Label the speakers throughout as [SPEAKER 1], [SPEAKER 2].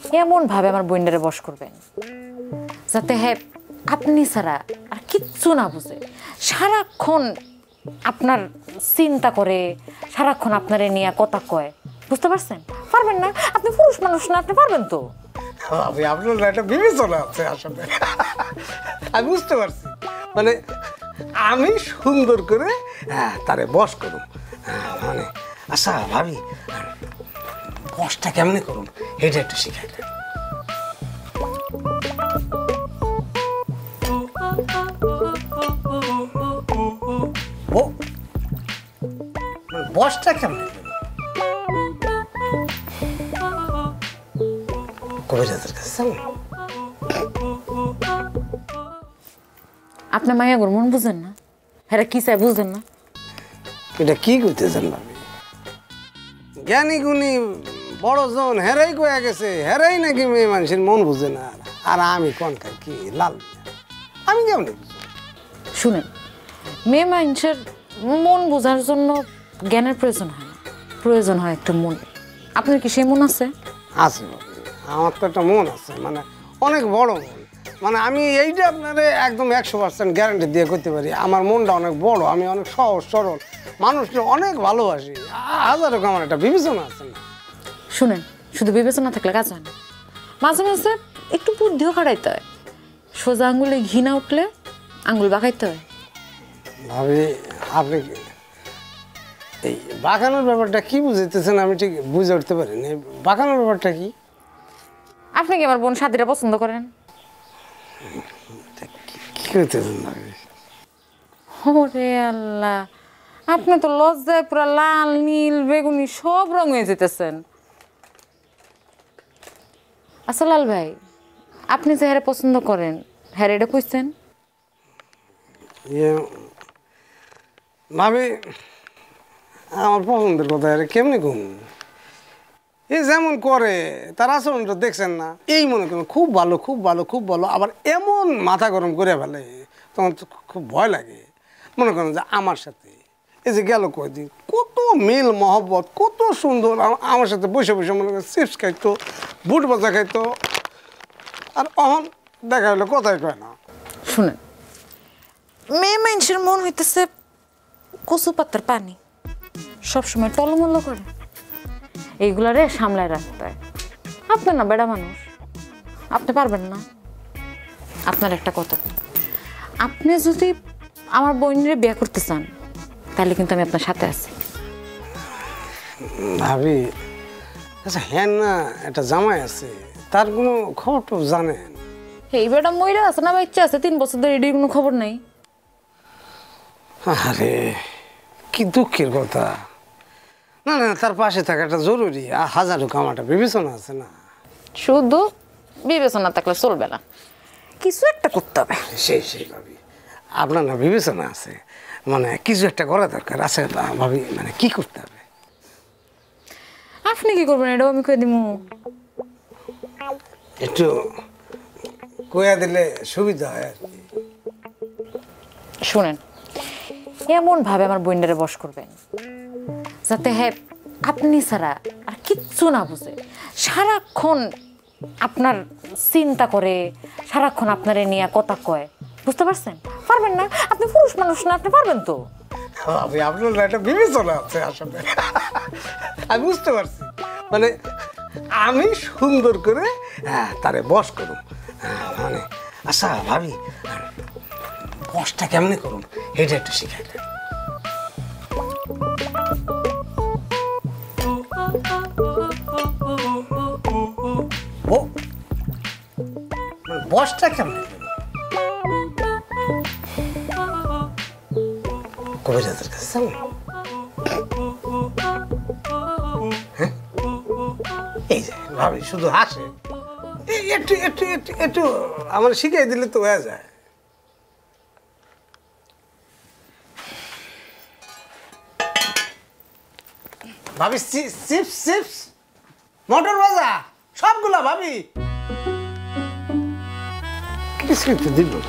[SPEAKER 1] এমন ভাবে আমার বোনটারে বশ করবেন যাতে হ্যাঁ আপনি ছাড়া আর কিচ্ছু না বুঝে, সারাক্ষণ আপনার চিন্তা করে, সারাক্ষণ আপনারে নিয়ে কথা কয়। বুঝতে পারছেন? পারবেন না? আপনি পুরুষ মানুষ না, আপনি পারবেন তো?
[SPEAKER 2] আপনার একটা বিবেচনা আছে আসলে, আমি বুঝতে পারছি। মানে আমি সুন্দর করে তারে বশ করুন, মানে আচ্ছা ভাবি বসটা কেমনে করুন এটা একটু শিখাই দেন। ও বসটা কেমনে কবিরাজের কাছে যাবেন?
[SPEAKER 1] আপনার মায়া গোর মন বুঝেন না? হ্যাঁ কি চাই বুঝেন না?
[SPEAKER 2] এটা কি করতেছেন ভাবি? জ্ঞানী গুণী বড় জন হেরাই কয়ে গেছে, হেরাই নাকি মেয়ে মানুষের মন বুঝে না। আর আমি কোনকার কি লাল, আমি কেমন
[SPEAKER 1] শুনেন, মেয়ে মানুষের মন বোঝার জন্য জ্ঞানের প্রয়োজন হয় না, প্রয়োজন হয় একটা মন। আপনার কি সেই মন আছে?
[SPEAKER 2] আছে ভাবি, আমার তো একটা মন আছে, মানে অনেক বড় মন। মানে আমি এইটা আপনার একদম 100% গ্যারান্টি দিয়ে করতে পারি। আমার মনটা অনেক বড়, আমি অনেক সহজ সরল, মানুষকে অনেক ভালোবাসি। হাজারো আমার একটা বিবেচনা আছে না।
[SPEAKER 1] শুনেন, শুধু বিবেচনা থাকলে কাজ হয় না, মাঝে মাঝে একটু বুদ্ধিও খাটাইতে হয়। সোজা আঙুলে ঘি না উঠলে আঙুল বাঁকাইতে হয়।
[SPEAKER 2] ভাবি আপনি এই বাঁকানোর ব্যাপারটা কি বুঝাইতেছেন আমি ঠিক বুঝে উঠতে পারিনি। বাঁকানোর ব্যাপারটা কি?
[SPEAKER 1] আপনি কি আমার বোন সাথীরা পছন্দ করেন?
[SPEAKER 2] কি করতেছেন ভাবি?
[SPEAKER 1] ওরে আল্লাহ, আপনি তো লজ্জায় পুরো লাল নীল বেগুনি সব রং হয়ে যেতেছেন। আচ্ছা লাল ভাই, আপনি যে হ্যারে পছন্দ করেন হ্যাঁ এটা কইছেন?
[SPEAKER 2] ভাবি আমার পছন্দের কথা কেমনি কম, এই যেমন করে তার আচরণটা দেখছেন না? এই মনে করেন খুব ভালো, খুব ভালো, খুব ভালো, আবার এমন মাথা গরম করে ফেলে তখন তো খুব ভয় লাগে। মনে করেন যে আমার সাথে এই যে গেল কয়েকদিন কত মিল মহব্বত, কত সুন্দর আমার সাথে বসে বসে মনে করেন চিপস খাইতো, বুট বাজা খাইতো, আর অহন দেখা হলো কথাই কয় না।
[SPEAKER 1] শুনেন, মেয়ে মানুষের মন হইতেছে কচু পাতার পানি, সবসময় টলমল করে। এইগুলারে সামলায় রাখতে হয়। আপনার না বেড়া মানুষ, আপনি পারবেন না। আপনার একটা কথা, আপনি যদি আমার বোনের বিয়ে করতে চান তাহলে কিন্তু আমি আপনার সাথে আছি।
[SPEAKER 2] ভাবি আচ্ছা হ্যাঁ না, একটা জামাই আছে, তার কোনো খবর তো জানেন?
[SPEAKER 1] এই বেটা মহিলা আছে না বাচ্চা আছে 3 বছর ধরে, এটির কোনো খবর নাই?
[SPEAKER 2] আরে কি দুঃখের কথা। না না, তার পাশে থাকাটা জরুরি, আর হাজারো কামাটা বিবেচনা আছে না।
[SPEAKER 1] শুধু বিবেচনা থাকলে চলবে না, কিছু একটা করতে হবে।
[SPEAKER 2] সেই ভাবি আপনার না বিবেচনা আছে, মানে কিছু একটা করা দরকার আছে ভাবি। মানে কি করতে হবে?
[SPEAKER 1] আপনি কি করবেন এটাও আমি কয়ে দিব।
[SPEAKER 2] একটু কয়া দিলে সুবিধা হয় আর কি।
[SPEAKER 1] শুনেন, এমন ভাবে আমার বোনটারে বশ করবেন যাতে হ্যাঁ আপনি ছাড়া আর কিচ্ছু না বুঝে, সারাক্ষণ আপনার চিন্তা করে, সারাক্ষণ আপনারে নিয়ে কথা কয়। বুঝতে পারছেন? পারবেন না? আপনি পুরুষ মানুষ না, আপনি পারবেন তো?
[SPEAKER 2] ভাবি আপনার একটা বিবেচনা আছে আসলে, আমি বুঝতে পারছি। মানে আমি সুন্দর করে তারে বশ করুন, মানে আচ্ছা ভাবি বসটা কেমনে করুন এটা একটু শিখাই দেন। ও বসটা কেমনে কবিরাজের কাছে যাবেন? হ্যাঁ এই যে ভাবি শুধু হাসে, একটু একটু একটু একটু আমার শিখিয়ে দিলে তো হয়ে যায়। ভাবি চিপস চিপস মটর ভাজা সবগুলা ভাবি কিছু একটু দিল না।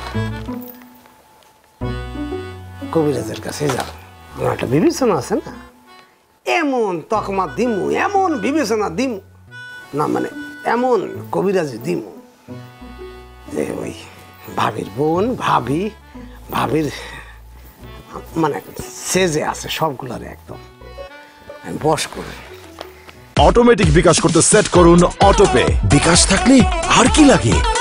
[SPEAKER 2] কবিরাজের কাছে যাও, আমার একটা বিবেচনা আছে না, এমন তকমা দিমু, এমন বিবেচনা দিমু না, মানে এমন কবিরাজি দিম যে ওই ভাবির বোন ভাবির মানে সে যে আছে সবগুলারে একদম বশ করে
[SPEAKER 3] অটোমেটিক বিকাশ করতে সেট করুন অটোপে। বিকাশ থাকলে আর কি লাগে।